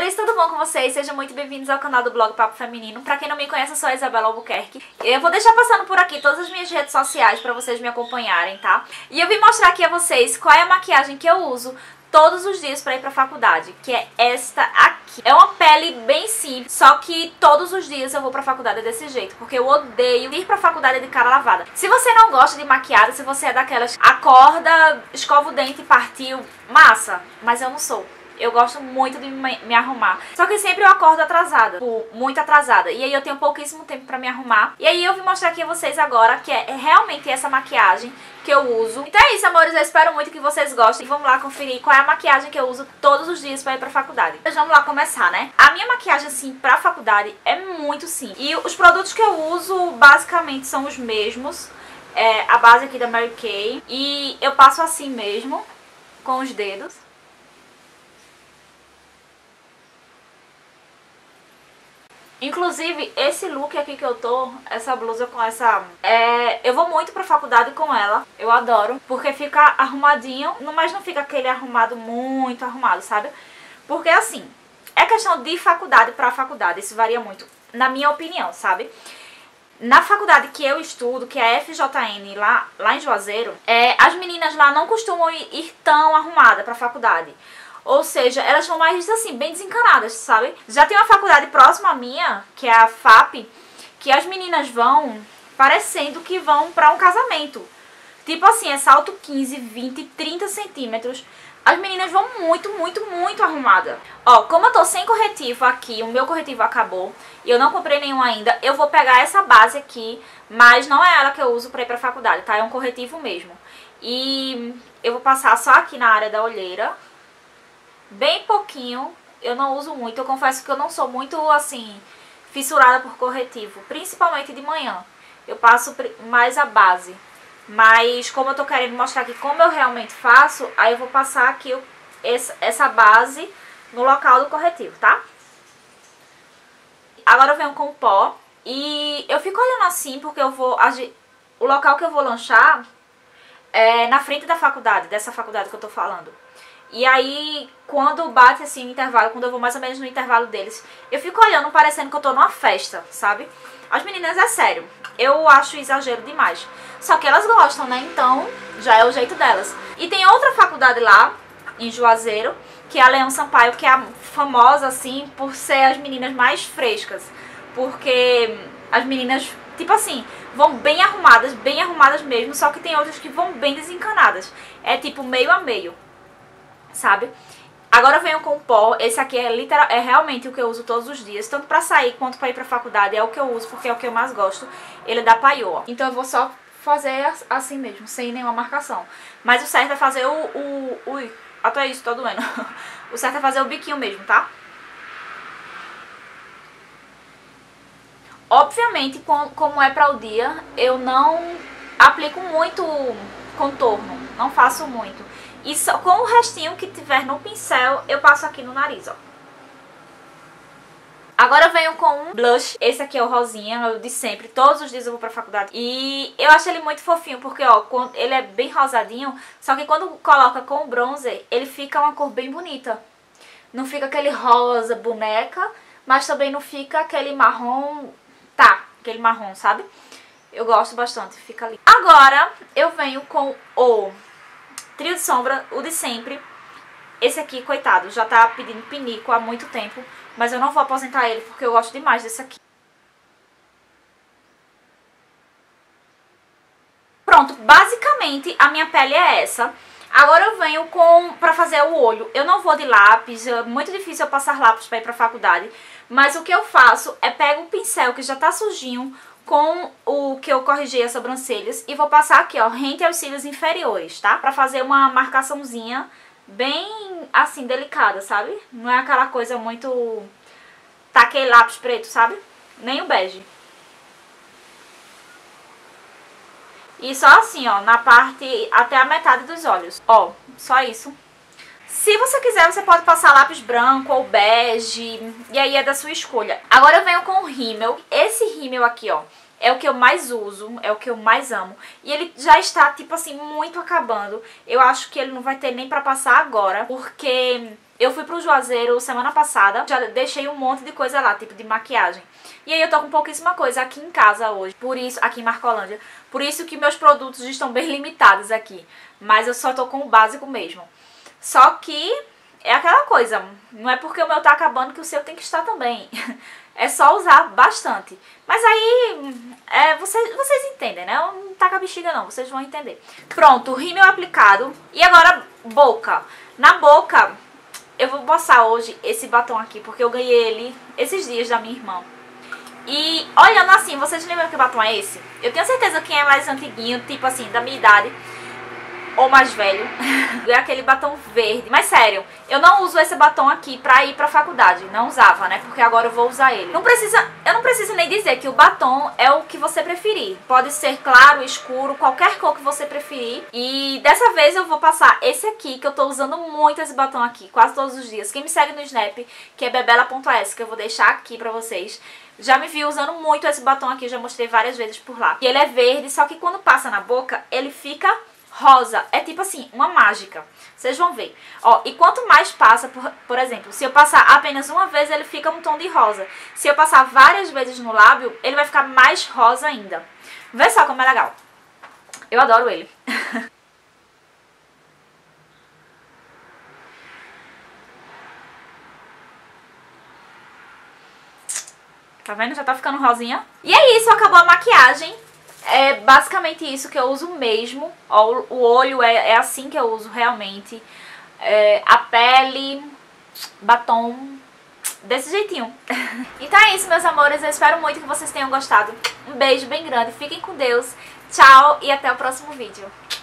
Amores, tudo bom com vocês? Sejam muito bem-vindos ao canal do blog Papo Feminino. Pra quem não me conhece, eu sou a Isabela Albuquerque. Eu vou deixar passando por aqui todas as minhas redes sociais pra vocês me acompanharem, tá? E eu vim mostrar aqui a vocês qual é a maquiagem que eu uso todos os dias pra ir pra faculdade, que é esta aqui. É uma pele bem simples, só que todos os dias eu vou pra faculdade desse jeito, porque eu odeio ir pra faculdade de cara lavada. Se você não gosta de maquiada, se você é daquelas acorda, escova o dente e partiu, massa, mas eu não sou. Eu gosto muito de me arrumar. Só que sempre eu acordo atrasada, muito atrasada. E aí eu tenho pouquíssimo tempo pra me arrumar. E aí eu vim mostrar aqui a vocês agora que é realmente essa maquiagem que eu uso. Então é isso, amores. Eu espero muito que vocês gostem. Vamos lá conferir qual é a maquiagem que eu uso todos os dias pra ir pra faculdade. Então vamos lá começar, né? A minha maquiagem, assim, pra faculdade é muito simples. E os produtos que eu uso, basicamente, são os mesmos. É a base aqui da Mary Kay. E eu passo assim mesmo, com os dedos. Inclusive, esse look aqui que eu tô, essa blusa com essa... eu vou muito pra faculdade com ela, eu adoro, porque fica arrumadinho, mas não fica aquele arrumado muito arrumado, sabe? Porque assim, é questão de faculdade pra faculdade, isso varia muito, na minha opinião, sabe? Na faculdade que eu estudo, que é a FJN, lá em Juazeiro, as meninas lá não costumam ir tão arrumadas pra faculdade. Ou seja, elas são mais, assim, bem desencanadas, sabe? Já tem uma faculdade próxima à minha, que é a FAP, que as meninas vão parecendo que vão pra um casamento. Tipo assim, é salto 15, 20, 30 centímetros. As meninas vão muito, muito, muito arrumadas. Ó, como eu tô sem corretivo aqui, o meu corretivo acabou e eu não comprei nenhum ainda, eu vou pegar essa base aqui, mas não é ela que eu uso pra ir pra faculdade, tá? É um corretivo mesmo. E eu vou passar só aqui na área da olheira. Bem pouquinho, eu não uso muito, eu confesso que eu não sou muito, assim, fissurada por corretivo, principalmente de manhã. Eu passo mais a base, mas como eu tô querendo mostrar aqui como eu realmente faço, aí eu vou passar aqui essa base no local do corretivo, tá? Agora eu venho com o pó e eu fico olhando assim porque eu vou agir, o local que eu vou lanchar é na frente da faculdade, dessa faculdade que eu tô falando. E aí, quando bate assim o intervalo, quando eu vou mais ou menos no intervalo deles, eu fico olhando parecendo que eu tô numa festa, sabe? As meninas, é sério, eu acho exagero demais. Só que elas gostam, né? Então, já é o jeito delas. E tem outra faculdade lá, em Juazeiro, que é a Leão Sampaio, que é famosa, assim, por ser as meninas mais frescas. Porque as meninas, tipo assim, vão bem arrumadas mesmo, só que tem outras que vão bem desencanadas. É tipo meio a meio, sabe? Agora eu venho com o pó. Esse aqui é realmente o que eu uso todos os dias, tanto pra sair quanto pra ir pra faculdade. É o que eu uso porque é o que eu mais gosto. Ele é da Paiô, ó. Então eu vou só fazer assim mesmo, sem nenhuma marcação. Mas o certo é fazer ui, até isso, tô doendo. O certo é fazer o biquinho mesmo, tá? Obviamente, como é pra o dia, eu não aplico muito contorno, não faço muito. E só com o restinho que tiver no pincel, eu passo aqui no nariz, ó. Agora eu venho com um blush. Esse aqui é o rosinha, eu de sempre. Todos os dias eu vou pra faculdade. E eu acho ele muito fofinho, porque, ó, ele é bem rosadinho. Só que quando coloca com o bronzer, ele fica uma cor bem bonita. Não fica aquele rosa boneca, mas também não fica aquele marrom... aquele marrom, sabe? Eu gosto bastante, fica ali. Agora eu venho com o trio de sombra, o de sempre. Esse aqui, coitado, já tá pedindo pinico há muito tempo, mas eu não vou aposentar ele porque eu gosto demais desse aqui. Pronto, basicamente a minha pele é essa. Agora eu venho pra fazer o olho. Eu não vou de lápis, é muito difícil eu passar lápis pra ir pra faculdade. Mas o que eu faço é pego o pincel que já tá sujinho com o que eu corrigi as sobrancelhas e vou passar aqui, ó, rente aos cílios inferiores, tá? Pra fazer uma marcaçãozinha bem, assim, delicada, sabe? Não é aquela coisa muito... taquei lápis preto, sabe? Nem o bege. E só assim, ó, na parte até a metade dos olhos. Ó, só isso. Se você quiser, você pode passar lápis branco ou bege, e aí é da sua escolha. Agora eu venho com o rímel. Esse rímel aqui, ó, é o que eu mais uso, é o que eu mais amo. E ele já está, tipo assim, muito acabando. Eu acho que ele não vai ter nem pra passar agora, porque Eu fui pro Juazeiro semana passada, já deixei um monte de coisa lá, tipo de maquiagem. E aí eu tô com pouquíssima coisa aqui em casa hoje, por isso, aqui em Marcolândia. Por isso que meus produtos estão bem limitados aqui. Mas eu só tô com o básico mesmo. Só que é aquela coisa, não é porque o meu tá acabando que o seu tem que estar também. É só usar bastante. Mas aí, vocês entendem, né? Não tá com a bexiga não, vocês vão entender. Pronto, rímel aplicado. E agora, boca. Na boca, eu vou passar hoje esse batom aqui, porque eu ganhei ele esses dias da minha irmã. E olhando assim, vocês lembram que batom é esse? Eu tenho certeza que quem é mais antiguinho, tipo assim, da minha idade, ou mais velho, é aquele batom verde. Mas sério, eu não uso esse batom aqui pra ir pra faculdade. Não usava, né? Porque agora eu vou usar ele. Eu não preciso nem dizer que o batom é o que você preferir. Pode ser claro, escuro, qualquer cor que você preferir. E dessa vez eu vou passar esse aqui, que eu tô usando muito esse batom aqui, quase todos os dias. Quem me segue no Snap, que é bebela.s, que eu vou deixar aqui pra vocês, já me viu usando muito esse batom aqui, já mostrei várias vezes por lá. E ele é verde, só que quando passa na boca, ele fica rosa. É tipo assim, uma mágica. Vocês vão ver. Ó, e quanto mais passa, por exemplo, se eu passar apenas uma vez, ele fica um tom de rosa. Se eu passar várias vezes no lábio, ele vai ficar mais rosa ainda. Vê só como é legal. Eu adoro ele. Tá vendo? Já tá ficando rosinha. E é isso, acabou a maquiagem. É basicamente isso que eu uso mesmo. Ó, o olho é assim que eu uso realmente. A pele, batom, desse jeitinho. Então é isso, meus amores. Eu espero muito que vocês tenham gostado. Um beijo bem grande. Fiquem com Deus. Tchau e até o próximo vídeo.